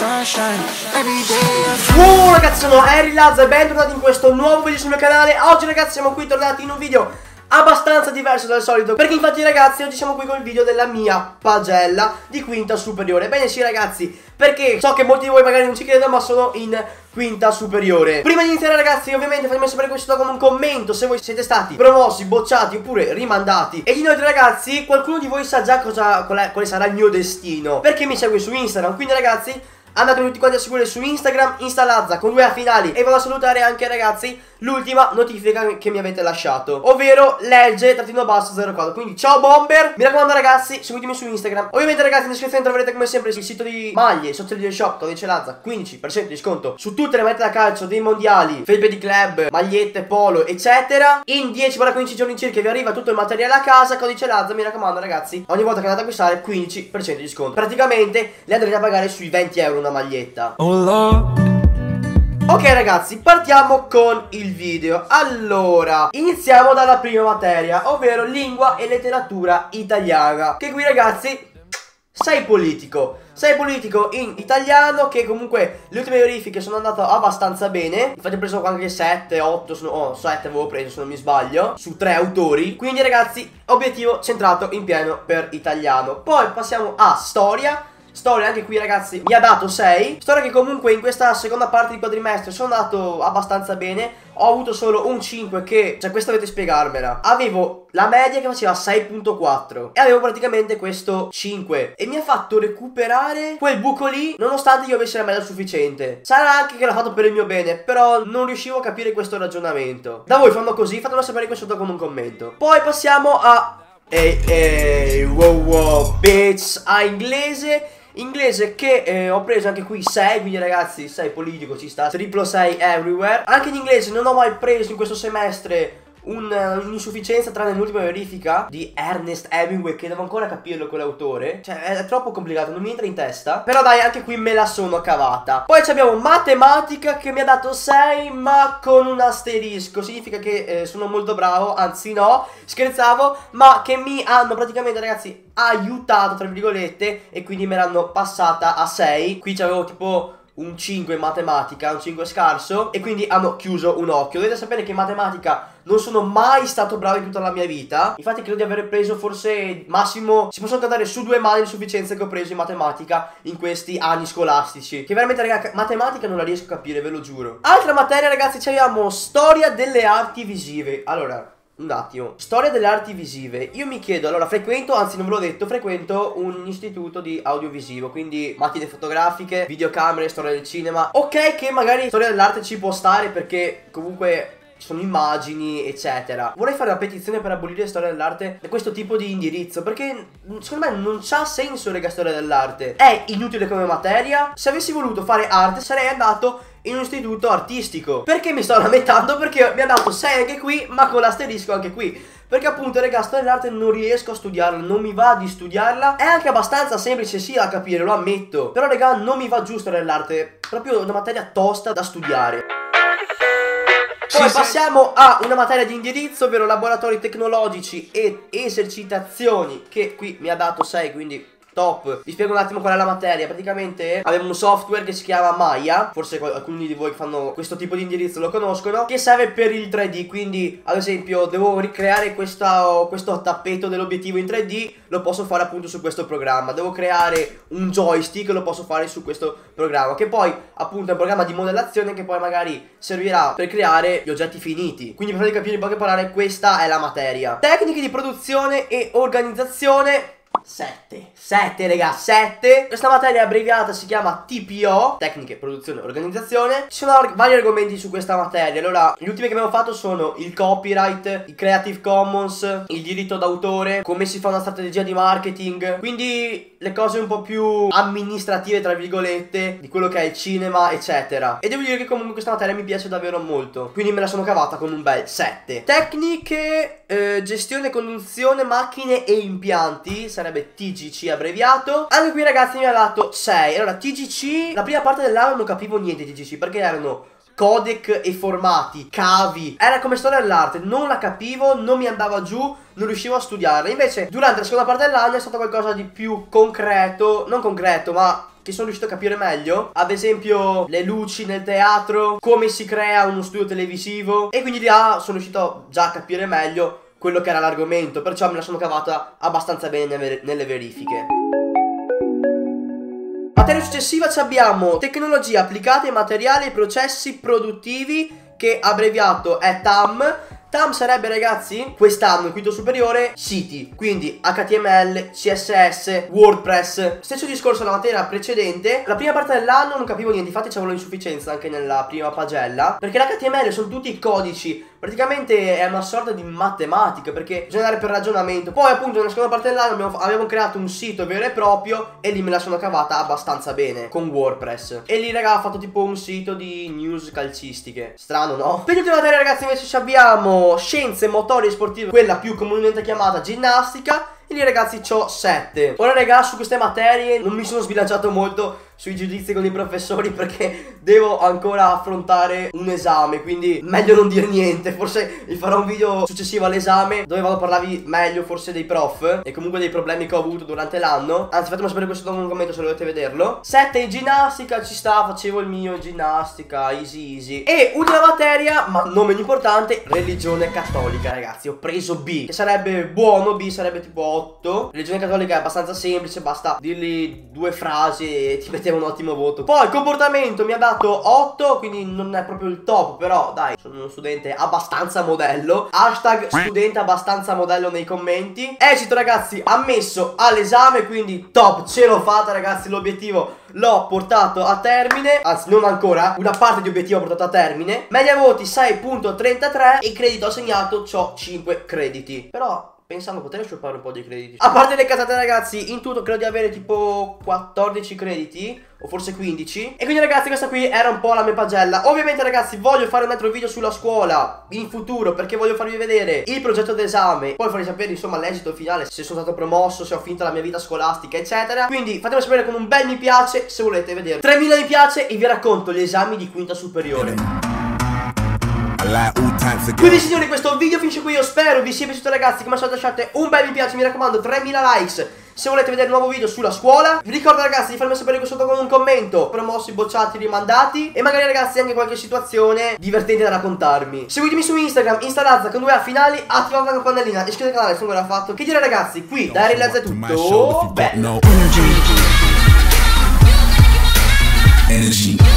Wow ragazzi, sono Harry Lazza e bentornati in questo nuovo video sul mio canale. Oggi ragazzi siamo qui tornati in un video abbastanza diverso dal solito, perché infatti ragazzi oggi siamo qui con il video della mia pagella di quinta superiore. Bene sì ragazzi, perché so che molti di voi magari non ci credono, ma sono in quinta superiore. Prima di iniziare ragazzi, ovviamente fatemi sapere qui sotto come un commento se voi siete stati promossi, bocciati oppure rimandati. E inoltre ragazzi, qualcuno di voi sa già quale sarà il mio destino, perché mi segue su Instagram. Quindi ragazzi, andate tutti quanti a seguire su Instagram, Instalazza con 2 A finali. E vado a salutare anche ragazzi l'ultima notifica che mi avete lasciato, ovvero legge-04. Quindi ciao bomber. Mi raccomando ragazzi, seguitemi su Instagram. Ovviamente ragazzi in descrizione troverete come sempre il sito di maglie, sotto il video shop, codice Lazza 15% di sconto su tutte le magliette da calcio dei mondiali, felpe di club, magliette, polo eccetera. In 10-15 giorni circa vi arriva tutto il materiale a casa, codice Lazza. Mi raccomando ragazzi, ogni volta che andate a acquistare 15% di sconto. Praticamente le andrete a pagare sui 20 euro una maglietta. Ok ragazzi, partiamo con il video. Allora, iniziamo dalla prima materia, ovvero lingua e letteratura italiana. Che qui ragazzi, sei politico in italiano, che comunque le ultime verifiche sono andate abbastanza bene. Infatti ho preso anche 7, 8, 7 avevo preso se non mi sbaglio, su 3 autori. Quindi ragazzi, obiettivo centrato in pieno per italiano. Poi passiamo a storia. Storia anche qui ragazzi mi ha dato 6. Storia che comunque in questa seconda parte di quadrimestre sono andato abbastanza bene. Ho avuto solo un 5 che, cioè questa dovete spiegarmela. Avevo la media che faceva 6.4 e avevo praticamente questo 5 e mi ha fatto recuperare quel buco lì, nonostante io avessi la media sufficiente. Sarà anche che l'ha fatto per il mio bene, però non riuscivo a capire questo ragionamento. Da voi fanno così? Fatemelo sapere qui sotto con un commento. Poi passiamo a wow bitch, a inglese che ho preso anche qui 6, quindi ragazzi 6 politico ci sta, triplo 6 everywhere. Anche in inglese non ho mai preso in questo semestre un'insufficienza, tranne l'ultima verifica di Ernest Hemingway, che devo ancora capirlo quell'autore, cioè è troppo complicato, non mi entra in testa. Però dai, anche qui me la sono cavata. Poi abbiamo matematica che mi ha dato 6 ma con un asterisco. Significa che sono molto bravo, anzi no, scherzavo, ma che mi hanno praticamente ragazzi aiutato tra virgolette, e quindi me l'hanno passata a 6. Qui c'avevo tipo un 5 in matematica, un 5 scarso, e quindi hanno chiuso un occhio. Dovete sapere che in matematica non sono mai stato bravo in tutta la mia vita. Infatti credo di aver preso forse massimo, si possono contare su 2 mani le sufficienze che ho preso in matematica in questi anni scolastici, che veramente raga, matematica non la riesco a capire, ve lo giuro. Altra materia ragazzi, abbiamo storia delle arti visive. Allora, un attimo, storia delle arti visive. Io mi chiedo, allora frequento, anzi non ve l'ho detto, frequento un istituto di audiovisivo, quindi macchine fotografiche, videocamere, storia del cinema. Ok che magari storia dell'arte ci può stare perché comunque ci sono immagini eccetera. Vorrei fare una petizione per abolire storia dell'arte da questo tipo di indirizzo, perché secondo me non c'ha senso raga storia dell'arte. È inutile come materia. Se avessi voluto fare arte sarei andato in un istituto artistico. Perché mi sto lamentando? Perché mi ha dato 6 anche qui, ma con l'asterisco anche qui. Perché appunto raga, storia dell'arte non riesco a studiarla, non mi va di studiarla. È anche abbastanza semplice sì da capire, lo ammetto, però raga non mi va giù storia dell'arte. Proprio una materia tosta da studiare. Poi passiamo a una materia di indirizzo, ovvero laboratori tecnologici ed esercitazioni, che qui mi ha dato 6, quindi top. Vi spiego un attimo qual è la materia. Praticamente abbiamo un software che si chiama Maya, forse alcuni di voi che fanno questo tipo di indirizzo lo conoscono, che serve per il 3D. Quindi ad esempio devo ricreare questo tappeto dell'obiettivo in 3D, lo posso fare appunto su questo programma. Devo creare un joystick, lo posso fare su questo programma, che poi appunto è un programma di modellazione che poi magari servirà per creare gli oggetti finiti. Quindi per farvi capire in poche parole, questa è la materia. Tecniche di produzione e organizzazione 7 raga, 7. Questa materia abbreviata si chiama TPO, tecniche, produzione, organizzazione. Ci sono vari argomenti su questa materia. Allora, gli ultimi che abbiamo fatto sono il copyright, il Creative Commons, il diritto d'autore, come si fa una strategia di marketing, quindi le cose un po' più amministrative tra virgolette di quello che è il cinema eccetera. E devo dire che comunque questa materia mi piace davvero molto, quindi me la sono cavata con un bel 7. Tecniche, gestione, conduzione, macchine e impianti, sarebbe TGC abbreviato. Anche qui ragazzi mi ha dato 6. Allora TGC, la prima parte dell'anno non capivo niente di TGC, perché erano codec e formati, cavi, era come storia dell'arte, non la capivo, non mi andava giù, non riuscivo a studiarla. Invece durante la seconda parte dell'anno è stato qualcosa di più concreto, non concreto ma che sono riuscito a capire meglio. Ad esempio le luci nel teatro, come si crea uno studio televisivo. E quindi là sono riuscito già a capire meglio quello che era l'argomento, perciò me la sono cavata abbastanza bene nelle verifiche. Materia successiva abbiamo tecnologia applicata ai materiali e processi produttivi, che abbreviato è TAM. TAM sarebbe, ragazzi, quest'anno in quinto superiore, siti, quindi HTML, CSS, WordPress. Stesso discorso alla materia precedente. La prima parte dell'anno non capivo niente, infatti c'avevo l'insufficienza anche nella prima pagella, perché l'HTML sono tutti codici, praticamente è una sorta di matematica, perché bisogna andare per ragionamento. Poi appunto nella seconda parte dell'anno abbiamo creato un sito vero e proprio, e lì me la sono cavata abbastanza bene con WordPress. E lì, raga, ho fatto tipo un sito di news calcistiche. Strano, no? Per l'ultima materia, ragazzi, invece abbiamo scienze motorie sportive, quella più comunemente chiamata ginnastica. E lì, ragazzi, c'ho 7. Ora, ragazzi, su queste materie non mi sono sbilanciato molto sui giudizi con i professori, perché devo ancora affrontare un esame, quindi meglio non dire niente. Forse vi farò un video successivo all'esame dove vado a parlarvi meglio forse dei prof e comunque dei problemi che ho avuto durante l'anno. Anzi, fatemi sapere questo dopo in un commento se volete vederlo. 7 in ginnastica, ci sta, facevo il mio in ginnastica, easy easy. E ultima materia, ma non meno importante, religione cattolica, ragazzi. Ho preso B, che sarebbe buono, B sarebbe tipo 8. Religione cattolica è abbastanza semplice, basta dirgli 2 frasi e ti metteva un ottimo voto. Poi comportamento mi ha dato 8, quindi non è proprio il top, però dai, sono uno studente abbastanza modello. Hashtag studente abbastanza modello nei commenti. Esito, ragazzi, ammesso all'esame, quindi top, ce l'ho fatta, ragazzi. L'obiettivo l'ho portato a termine, anzi non ancora, una parte di obiettivo ho portato a termine. Media voti 6.33 e credito assegnato c'ho 5 crediti. Però pensando poter sciupare un po' di crediti. A parte le cazzate, ragazzi, in tutto credo di avere tipo 14 crediti o forse 15. E quindi, ragazzi, questa qui era un po' la mia pagella. Ovviamente, ragazzi, voglio fare un altro video sulla scuola in futuro, perché voglio farvi vedere il progetto d'esame, poi farvi sapere insomma l'esito finale, se sono stato promosso, se ho finito la mia vita scolastica, eccetera. Quindi fatemi sapere con un bel mi piace se volete vedere. 3000 mi piace e vi racconto gli esami di quinta superiore. Quindi, signori, questo video finisce qui. Io spero vi sia piaciuto, ragazzi. Come al solito lasciate un bel mi piace, mi raccomando, 3000 likes se volete vedere un nuovo video sulla scuola. Vi ricordo, ragazzi, di farmi sapere qui sotto con un commento promossi, bocciati, rimandati, e magari, ragazzi, anche qualche situazione divertente da raccontarmi. Seguitemi su Instagram, Instarazza con 2 A finali, attivate la campanellina, iscrivetevi al canale se non l'ha fatto. Che dire, ragazzi, qui da Rilazza è tutto bello. Energy.